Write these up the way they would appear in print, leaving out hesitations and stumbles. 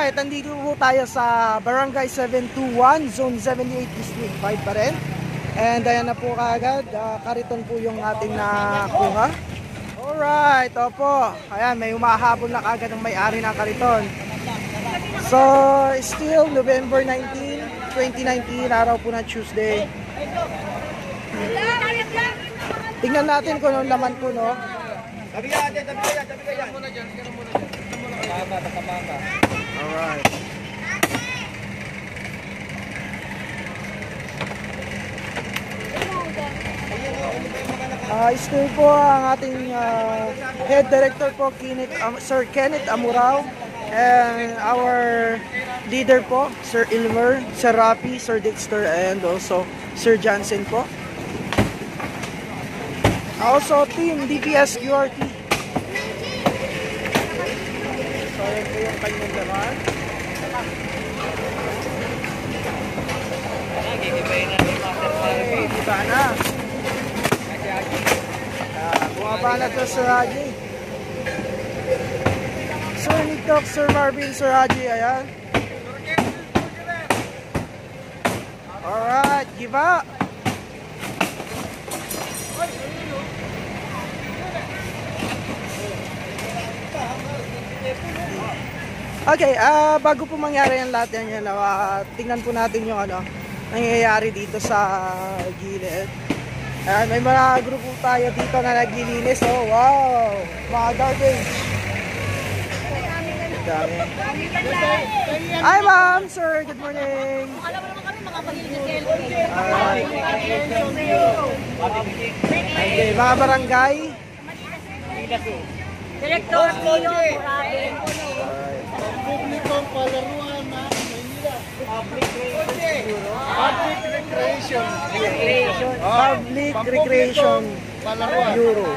Alright, andito po tayo sa Barangay 721, Zone 78, District 5 pa rin. And ayan na po kaagad, kariton po yung ating nakuha. Alright, opo. Ayan, may umahabol na kaagad ng may-ari ng kariton. So, still November 19, 2019, araw po na Tuesday. Tingnan natin kung anong laman po, no? Tabi ka yan. Alright. Still po ang ating head director po, Sir Kenneth Amurao, and our leader po, Sir Ilmer, Sir Rapi, Sir Dexter, and also Sir Johnson po. Also team DPS QRT. So ayan po yung kanyang laman. Diba na? Bumaba na to Sir Haji. Sir Nitok, Sir Marvin, Sir Haji, ayan. Alright, give up. Okay, bago po mangyari ang lahat yan, tingnan po natin yung nangyayari dito sa gilid. Ayan, may mga grupo tayo dito na naglilinis. Oh, wow! Mga garbage. Dami. Hi, ma'am! Sir, good morning. Alam mo naman kami, mga okay, mga barangay. Director, Murabe. Publikong palaruan na Manila. Public Recreation. Public Recreation Bureau.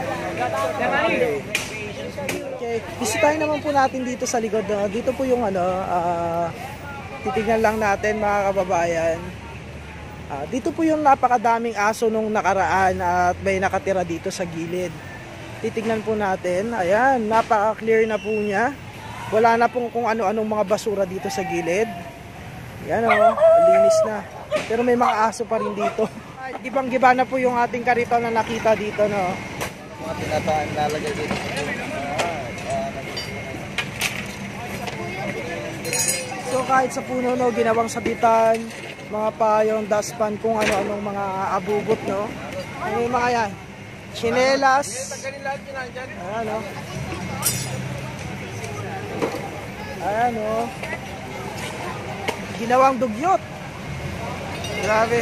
Okay, bisitahin naman po natin dito sa likod. Dito po yung titignan lang natin mga kababayan. Dito po yung napakadaming aso nung nakaraan at may nakatira dito sa gilid. Titignan po natin. Ayan, napaka-clear na po niya. Wala na pong kung ano-anong mga basura dito sa gilid. Ayan o, linis na. Pero may mga aso pa rin dito. Gibang-giba na po yung ating kariton na nakita dito, no? Mga tinataan lalagay dito. So kahit sa puno, no, ginawang sabitan, mga payong, dustpan, kung ano-anong mga abugot, no? Ano yung mga yan? Chinelas. Ayan, no? Ayan, no? Ginawang dugyot. Grabe.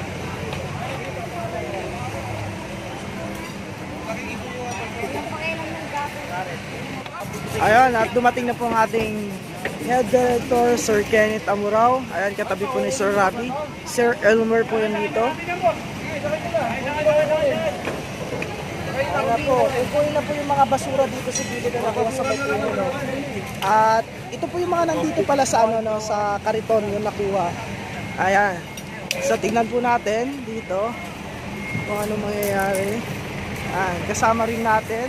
Ayan, at dumating na po ang ating head director, Sir Kenneth Amurao. Ayan, katabi po ni Sir Rapi. Sir Elmer po yan dito. Ayan po, upuin na po yung mga basura dito sa gilid na nakuha sa may puno, no? At ito po yung mga nandito pala sa sa kariton yung nakuha. Ayan. So tingnan po natin dito kung ano mangyayari. Ayan, kasama rin natin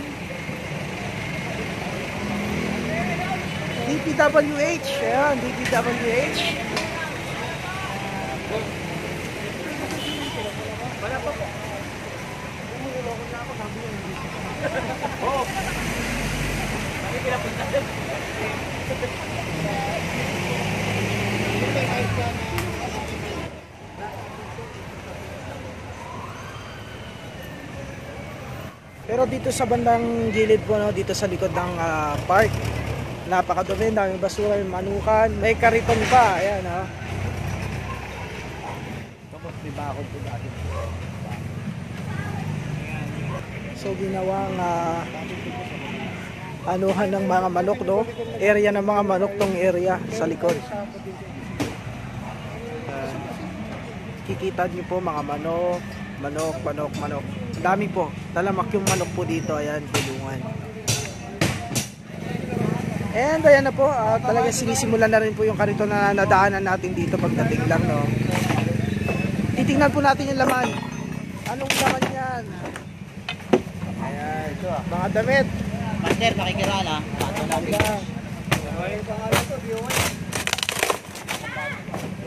DPWH. Ayan, DPWH. Wala pa po. Oh. Pero dito sa bandang gilid po, no, dito sa likod ng park, napakadumi, daming basura, yung Manokan, may kariton pa, ayan, ha. Tapos may bakod po dati. So ginawang anuhan ng mga manok, no? Area ng mga manok tong area sa likod. Kikita niyo po mga manok, manok. Dami po. Talamak yung manok po dito. Ayan, kulungan. And ayan na po, talaga sinisimulan na rin po yung kariton na nadaanan natin dito pagdating lang, no? Titingnan po natin yung laman. Anong laman yan? Ayan, mga damit. Master, nakikiraan ha. Ay, pangalan to, viewers.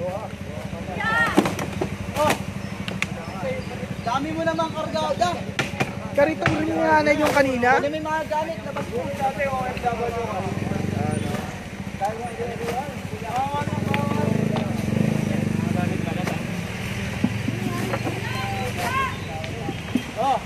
Dami mo naman kargada. Kariton rin yung nanay yung kanina. May mga gamit, labas po. Dati OFW. Oh.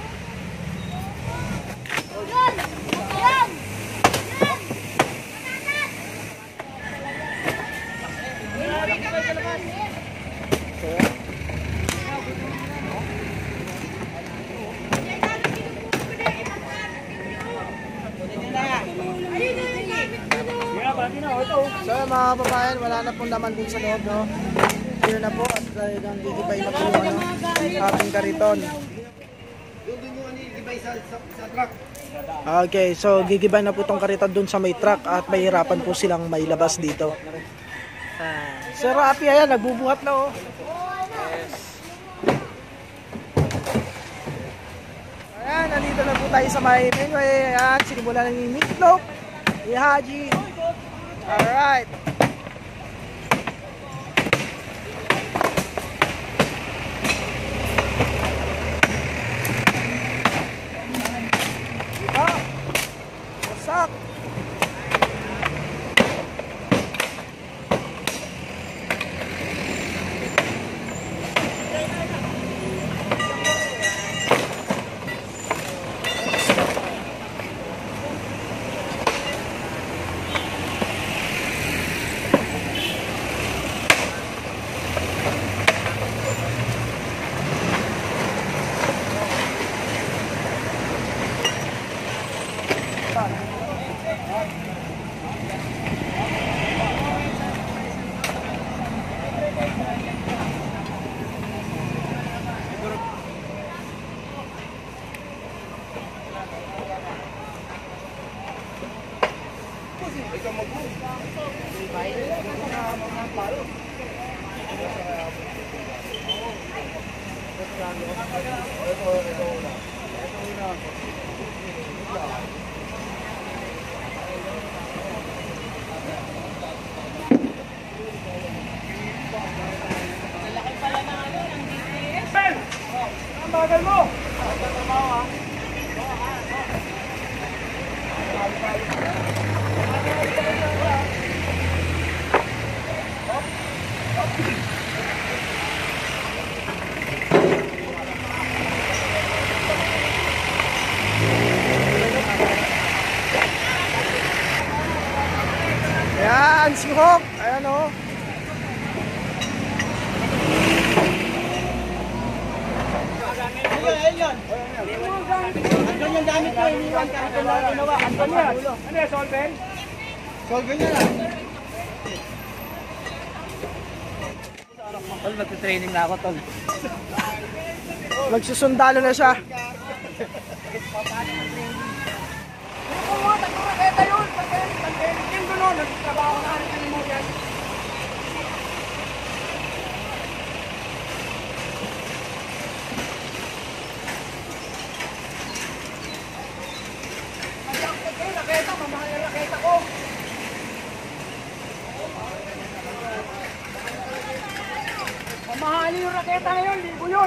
So mga kababayan, wala na pong laman din sa loob, no? Clear na po at talagang gigibay na po yung ating kariton. Okay, so gigibay na po itong kariton dun sa may truck at mahirapan po silang mailabas dito. Sir Rafi, ayan, nagbubuhat na, oh. Ayan, nandito na po tayo sa may mainway. Ayan, sinimulan na yung meatloaf ni Haji. Alright. Wasak. Bagal mo! Ayan, si Hawk. Ayan, o. Ayun. Andun yung gamit ko, iniwan ka. Ito lang ginawa. Andun yan. Ano yan, solven? Solven yan lang. Tol, magte-training na ako, Tol. Magsusundalo na siya. Mamahali yung raketa ngayon, libo yun.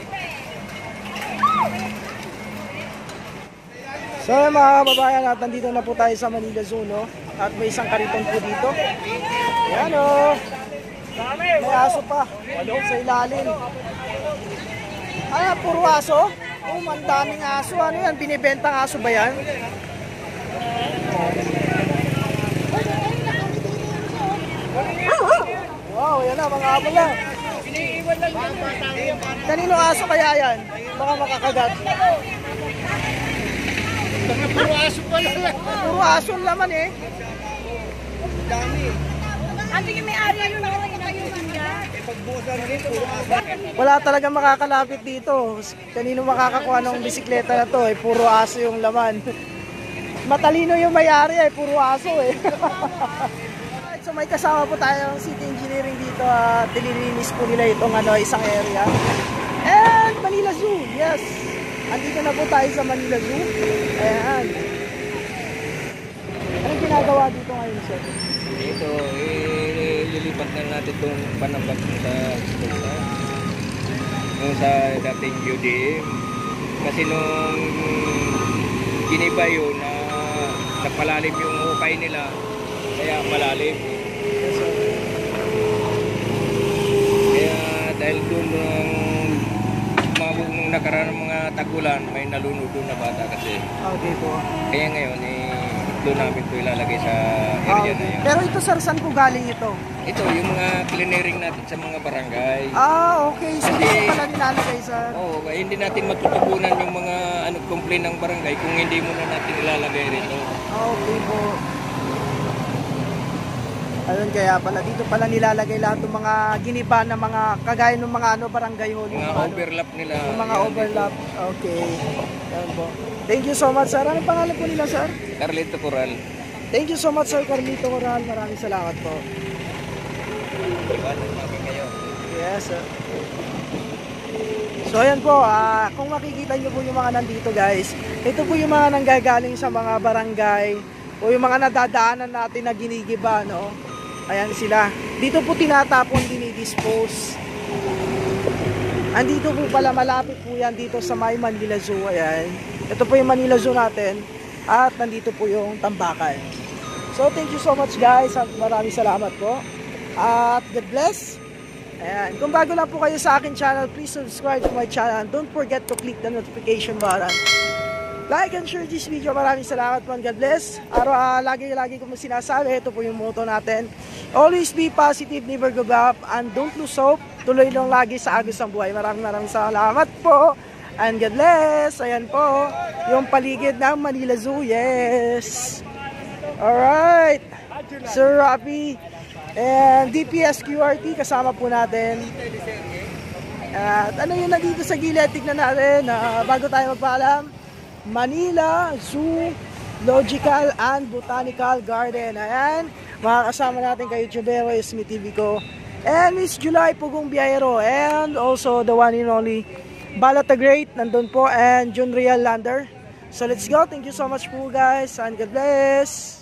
So mga kababayan, at nandito na po tayo sa Manila Zoo, no? At may isang kariton po dito. Ayan, o. May aso pa sa ilalim. Ah, puro aso? Oh, ang daming aso. Ano yan? Binibentang aso ba yan? Wow, yan na, mga abo lang. Kanino aso kaya yan? Baka makakagat. Puro aso pa lang. Puro aso laman eh. Dami. Ando yung may-ari yun, Pagbusan rin, puro aso. Wala talaga makakalapit dito. Kanino makakakuha ng bisikleta na to eh. Puro aso yung laman. Matalino yung may-ari eh. Puro aso eh. So may kasama po tayong city engineering dito at nililinis po nila itong isang area. And Manila Zoo, yes. Andito na po tayo sa Manila Zoo. Ayan. Anong ginagawa dito ngayon, sir? Ito, lilipat na natin itong panambak sa Plaza. Yung sa dating UDM. Kasi nung giniba yun, napalalim yung hukay nila. Kaya malalim. Kaya dahil doon nung nakaraan ng mga tagulan, may nalunod doon na bata kasi. Okay po. Kaya ngayon, doon namin ito ilalagay sa area na yun. Pero ito sir, saan po galing ito? Ito, yung mga clearing natin sa mga barangay. Okay. So, hindi pala nilalagay sir? Oo, hindi natin matutugunan yung mga complaint ng barangay kung hindi muna natin ilalagay rito. Okay po. Ayun, kaya pala dito pala nilalagay lahat ng mga giniba na mga kagaya ng mga barangay hall. Mga overlap nila. Yung mga overlap. Dito. Okay. Ayun po. Thank you so much sir. Anong pangalan po nila sir? Carlito Coral. Thank you so much sir, Carlito Coral. Maraming salamat po. Yes sir. So ayan po, kung makikita nyo po yung mga nandito guys, ito po yung mga nanggagaling sa mga barangay o yung mga nadadaanan natin na ginigiba, no? Ayan sila. Dito po tinatapon, dinidispose. Andito po pala, malapit po yan dito sa may Manila Zoo. Ayan. Ito po yung Manila Zoo natin. At nandito po yung tambakan. So thank you so much guys. At maraming salamat po. At God bless. Ayan. Kung bago lang po kayo sa akin channel, please subscribe to my channel. And don't forget to click the notification button. Like and share this video. Maraming salamat po. God bless. Lagi ko sinasabi, ito po yung motto natin. Always be positive, never give up, and don't lose hope. Tuloy lang lagi sa agos ng buhay. Maraming salamat po. And God bless. Ayan po. Yung paligid ng Manila Zoo. Yes. Alright. Sir Rafi. And DPS QRT kasama po natin. At ano yun nandito sa gilid? Tignan natin. Bago tayo magpaalam. Manila Zoo Logical and Botanical Garden. Ayan, makakasama natin kay YouTubero Esme TV ko and Miss July Pugong Biyahero, and also the one and only Balat the Great nandun po, and Jun Real Lander. So let's go. Thank you so much po guys, and God bless.